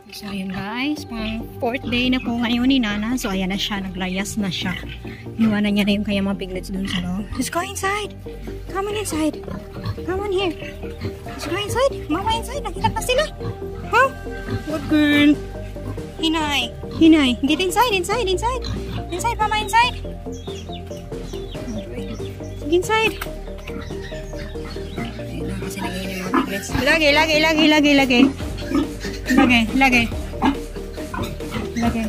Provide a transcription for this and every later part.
So, ayun guys, pang 4th day na po ngayon ni Nana. So, ayan na siya, naglayas na siya. Iwanan niya na yung kaya mga piglets dun sa loob. Let's go inside! Come on inside! Come on here! Let's go inside! Mama inside! Nakita pa sila! Huh? Good girl! Hinay! Hinay! Get inside! Inside! Inside! Inside! Mama inside! Get inside! Ayun na kasi lagay niya mga piglets. Lagay! Lagay! Lagay! Lagay! Lagay! Lagay, lagay. Lagay.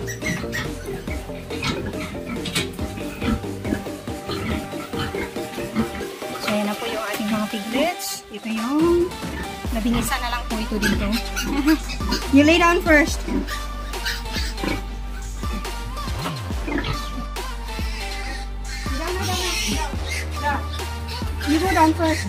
So, yan na po yung ating mga piglets. Ito yung nabinisa na lang po ito dito. You lay down first. You go down first.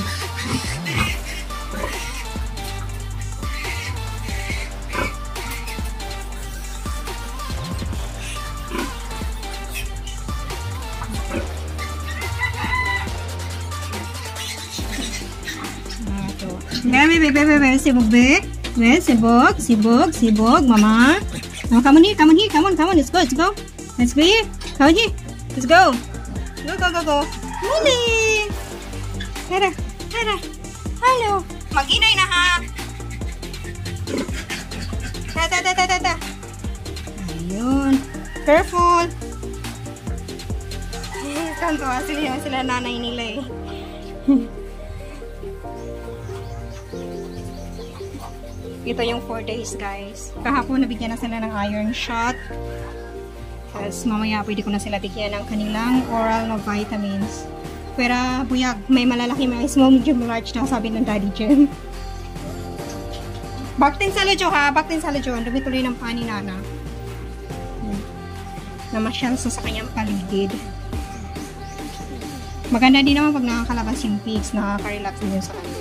Bebe, sibog, be. Sibog, sibog, sibog, mama. Oh, come on here, come on here, come on, let's go, let's go. Let's go here, come on here, let's go. Go, go, go, go. Muli. Tara, tara. Hello. Mag-inay na ha. Ta. Ayun. Careful. Kanto, sila nanay nila eh. Ito yung 4 days guys. Kahapon nabigyan na sila ng iron shot. Tapos mamaya pwede ko na sila bigyan ng kanilang oral na vitamins. Pero buyag, may malalaki, may small, medium, large na sabi ng Daddy Jem. Baktin sa lojo ha, baktin sa lojo. Ang dumi tuloy ng pani Nana. Namasyal sa kanyang paligid. Maganda din naman pag nakakalabas yung pigs, nakaka-relax din sa kanila.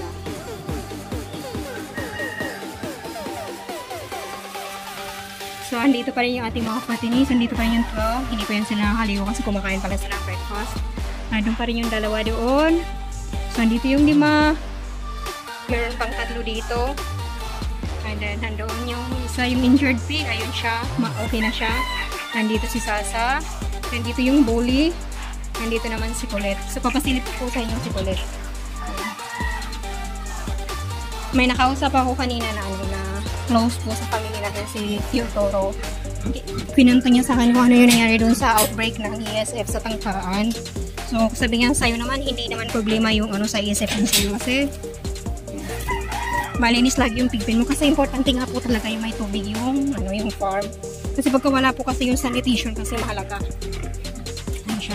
So, andito pa rin yung ating mga patinis. Andito pa rin yung 12. Hindi pa yan sila nakaligo kasi kumakain pala sila ng breakfast. Andun pa rin yung dalawa doon. So, andito yung 5. Meron pang 3 dito. And then, nandoon yung isa, yung injured pig. Ayun siya. Okay na siya. Nandito si Sasa. Nandito yung bully. Nandito naman si Colette. So, papasilip po sa inyo si Colette. May nakausap ako kanina na close po sa pamilya natin si Tio Toro. Pinunta niya sa akin kung ano yung nangyari doon sa outbreak ng ESF sa Tangkaan. So, sabi niya sa'yo naman, hindi naman problema yung ano sa ESF din sa'yo kasi malinis lagi yung pigpen mo kasi importante nga po talaga yung may tubig yung, yung farm. Kasi pagka wala po kasi yung sanitation kasi mahalaga. Ano siya?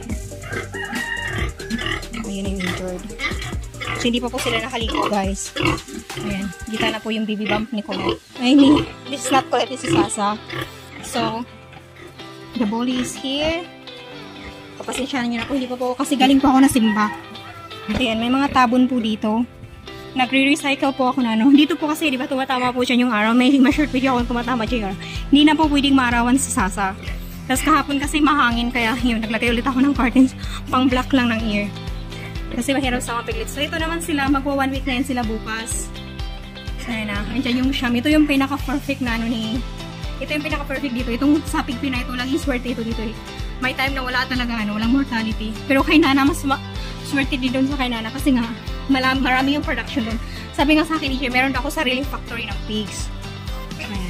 Ayun yung injured. So, hindi pa po sila nakaligo guys. Ayan, kita na po yung baby bump ni Colette. I mean, this is not Colette, this is Sasa. So, the bully is here. Papasensyahan nyo na po, hindi pa po, kasi galing po ako na simba. Ayan, may mga tabon po dito. Nagre-recycle po ako na, Dito po kasi, di ba, tumatama po dyan yung araw. May short video ako tumatama dyan yung araw. Hindi na po pwedeng maarawan si Sasa. Tapos kahapon kasi mahangin, kaya yun, naglagay ulit ako ng curtains, pang black lang ng ear. Kasi mahirap sa mga piglets. So, ito naman sila, magwa 1 week na yan sila bukas. Ayan na, andyan yung Sham. Ito yung pinaka-perfect na ito yung pinaka-perfect dito. Itong sa pigpin na ito, laging swerte ito dito eh. May time na wala talaga, walang mortality. Pero kay Nana, mas swerte din doon sa kay Nana kasi nga, marami yung production doon. Sabi nga sa akin, meron ako sariling factory ng pigs. Ayan.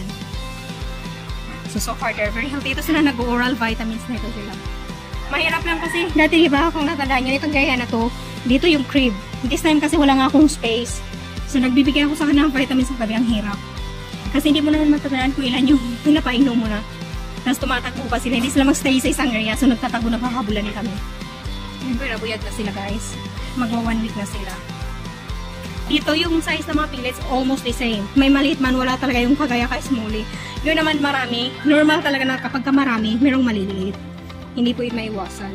So far, they're very healthy. Ito sila nag-oral vitamins na ito sila. Mahirap lang kasi, dati diba, kung natandaan nyo, itong gaya na to, dito yung crib. This time kasi wala nga akong space. So, nagbibigay ako sa kanila ng vitamins sa tabi, ang hirap. Kasi hindi mo naman matandaan kung ilan yung pinapainom mo na. Tapos tumatakbo pa sila. Hindi sila magstay sa isang area. So, nagtatakbo na kakabulan kami. Pero nabuyag na sila, guys. Magwa 1 week na sila. Dito yung size ng mga piglets, almost the same. May maliit man, wala talaga yung kagaya kay Smolly. Yun naman marami. Normal talaga na kapag marami, merong maliliit. Hindi po yun maiwasan.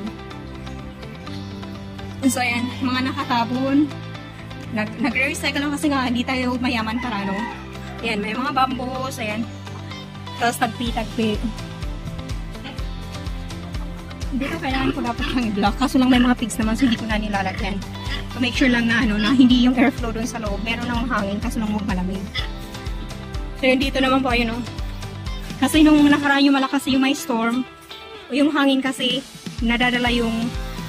So, ayan. Mga nakatabon. Nag-recycle lang kasi nga hindi tayo mayaman para Ayan, may mga bamboos, ayan. Tapos tagpi-tagpi. Dito kailangan ko dapat lang i-block. Kaso lang may mga pigs naman so hindi ko na nilalagyan. So make sure lang na na hindi yung airflow dun sa loob. Meron ng hangin kaso lang huwag malamig. So, yun dito naman po, ayun, oh. Kasi nung nakaraan yung malakas yung may storm, o yung hangin kasi, nadadala yung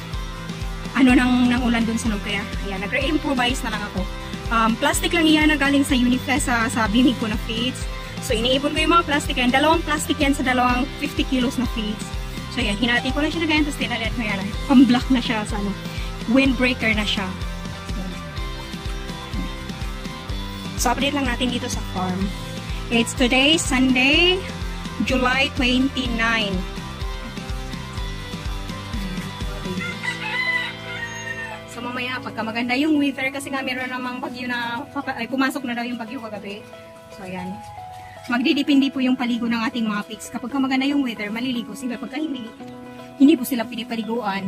ng ulan dun sa loob. Kaya, ayan, nag-re-improvise na lang ako. Plastic lang yan na galing sa Unifest sa bimig ko na feeds. So, iniipon ko yung mga plastic yan. Dalawang plastic yan sa dalawang 50 kilos na feeds. So, yan, hinati ko na siya na ganyan, tapos tinalit ko yan. Pang-block na siya sa windbreaker na siya. So, update lang natin dito sa farm. It's today, Sunday, July 29. So, mamaya, pagka maganda yung weather, kasi nga meron namang bagyo na, pumasok na daw yung bagyo kagabi. So, ayan. Magdidepende po yung paligo ng ating mga pigs. Kapag maganda yung weather, maliligo sila. Pagka hindi po sila pinipaliguan.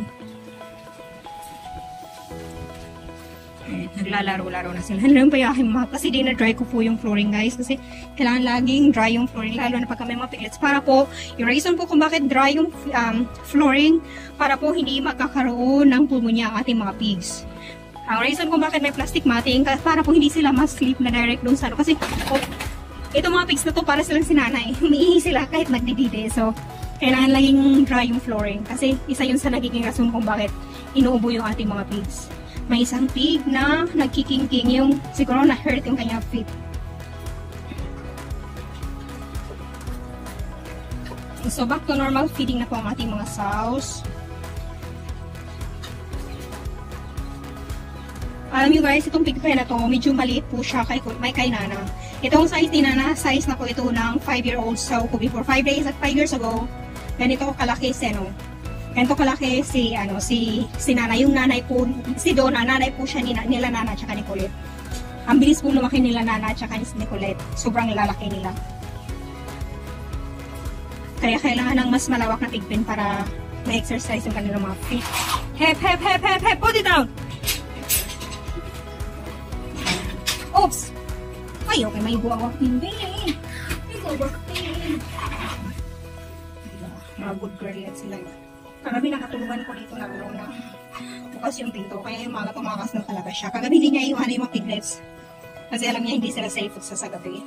Naglalaro-laro na sila. Ano yung payahin mga? Kasi di na-dry ko po yung flooring, guys. Kasi kailangan laging dry yung flooring. Lalo na pagka may mga piglets. Para po, yung reason po kung bakit dry yung flooring, para po hindi magkakaroon ng pulmonya ang ating mga pigs. Ang reason kung bakit may plastic matting, para po hindi sila mas-sleep na direct doon sa ano. Kasi, itong mga pigs na to para silang sinanay. Umiihi sila kahit nagdidide. So, kailangan laging dry yung flooring. Kasi isa yun sa nagiging rason kung bakit inuubo yung ating mga pigs. May isang pig na nagkikingking yung siguro na-hurt yung kanyang feet. So, back to normal feeding na po ang ating mga sows. Alam nyo guys, itong pig pen na to, medyo maliit po siya kay Nana. Itong size ni Nana, size na po ito ng 5-year-old sow ko before 5 years ago. Ganito kalaki seno. Ganito kalaki si Nana, yung nanay po, si Donna, nanay po siya nila Nana at saka ni Colette. Ang bilis po lumaki nila Nana at saka ni Colette. Sobrang lalaki nila. Kaya kailangan ng mas malawak na pigpen para ma-exercise yung kanilang mga feet. Hep, hep, hep, hep, hep, put it down! Oops! Ay, okay, may buwawak hindi. May buwawak din. Mga good girl yan sila. Kagabi nakatulugan ko dito na bukas yung pinto. Kaya yung mga tumakas na talaga siya. Kagabi din niya iwan yung mga piglets. Kasi alam niya hindi sila safe sa gabi.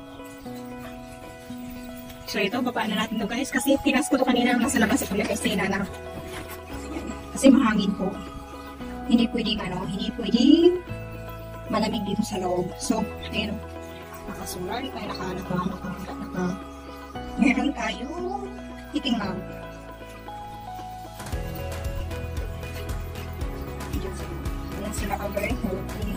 So ito, babaan na natin to guys. Kasi pinas ko to kanina nasa labas sa kasi Nana. Kasi mahangin po. Hindi pwedeng malamig dito sa loob. So, ayun. Nakasular. Kaya meron tayo heating lamp. Ayan sila ka-very healthy.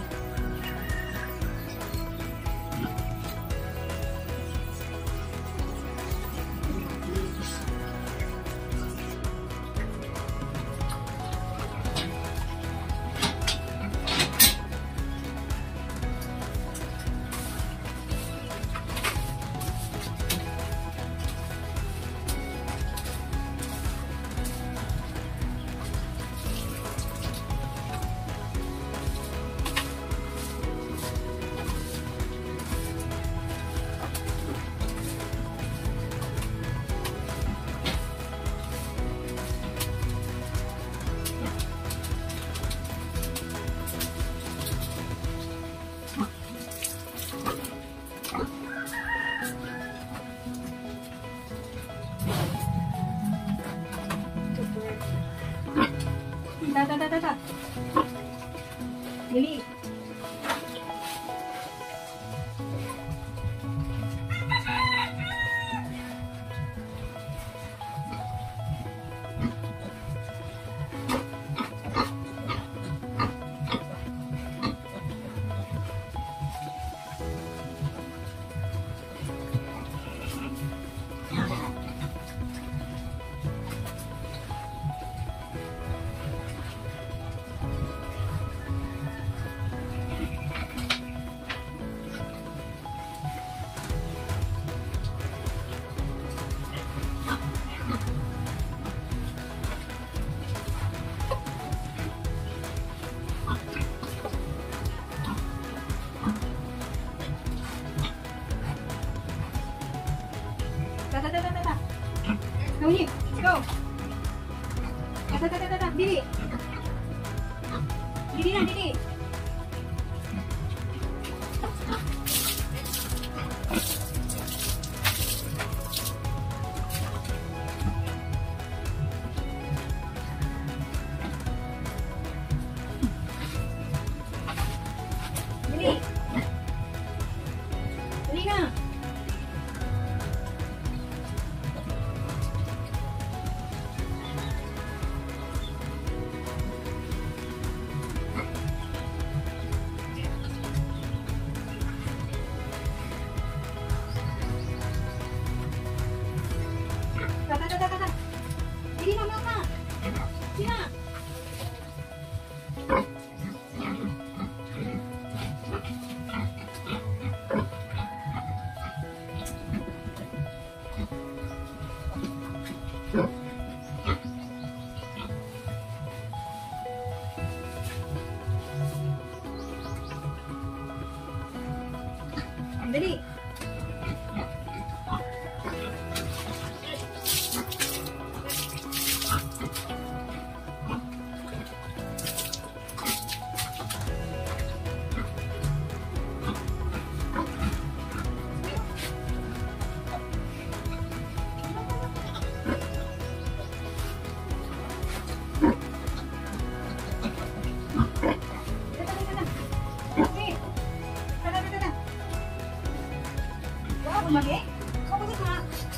Ta. Lili. Go here. Go. Dili. Dili na, dili. Dali na. Tata. Dali na, mama. Dali na. Dali. Bumagi? Kapagod ka.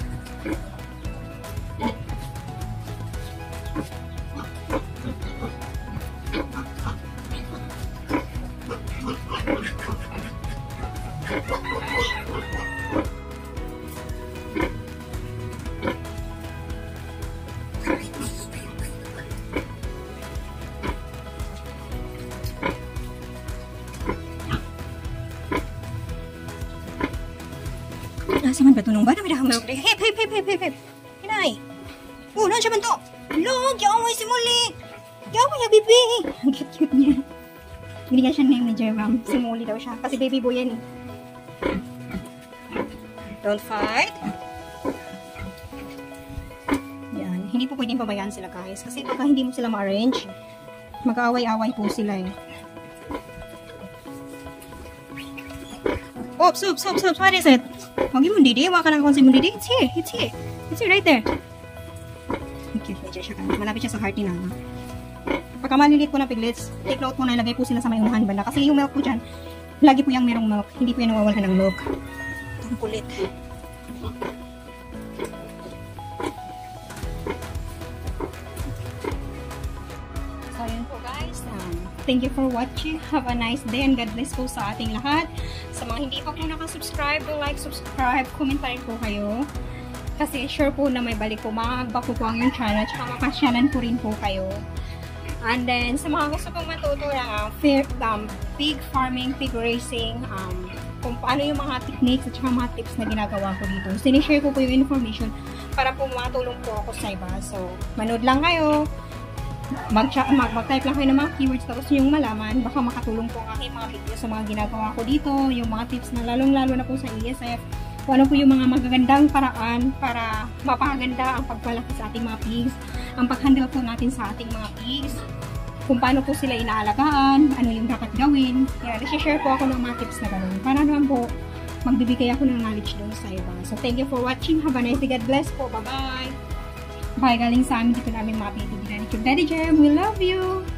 Nasa man ba ito nung ba? Dami na kang milk. Hip. Hinay. Oh, nandiyan man to. Hello, gawin mo si Muli. Gawin niya, baby. Ang cute niya. Binigyan siya name ni Jerome. Si Muli daw siya. Kasi baby boy yan eh. Don't fight. Yan. Hindi po pwedeng pabayaan sila guys. Kasi pagka hindi mo sila ma-arrange, mag-aaway-away po sila eh. Oops. What is it? Huwag mo didi. Huwag ka lang kung si mo didi. It's here right there. Okay, medyo siya. Malapit siya sa heart ni Nana. Pagka maliliit po na piglets, take note po na ilagay po sila sa may unahan banda. Kasi yung milk po dyan, lagi po yung merong milk. Hindi po yan nawawala ng milk. Ang kulit. So, yun po guys. Thank you for watching. Have a nice day and God bless po sa ating lahat. Sa mga hindi pa po nakasubscribe, like, subscribe, comment pa rin po kayo. Kasi sure po na may balik po. Makakagba po ang yung channel. Tsaka makasyalan po rin po kayo. And then, sa mga gusto pong matuto ng pig farming, pig racing, kung paano yung mga techniques at saka mga tips na ginagawa ko dito. Sinishare ko po yung information para po matulong po ako sa iba. So, manood lang kayo. Mag-type lang kayo ng mga keywords tapos yung malaman, baka makatulong po ang aking mga video sa mga ginagawa ko dito, yung mga tips na lalong-lalo na po sa ESF, kung ano po yung mga magagandang paraan para mapaganda ang pagpalaki sa ating mga pigs, ang pag-handle po natin sa ating mga pigs, kung paano po sila inaalagaan, ano yung dapat gawin. Kaya share po ako ng mga tips na gano'n para naman po magbibigay ako ng knowledge doon sa iba. So thank you for watching. Have a nice day. God bless po. Bye-bye. Bye, galing sa amin dito namin mga baby ni Daddy Jem. We love you!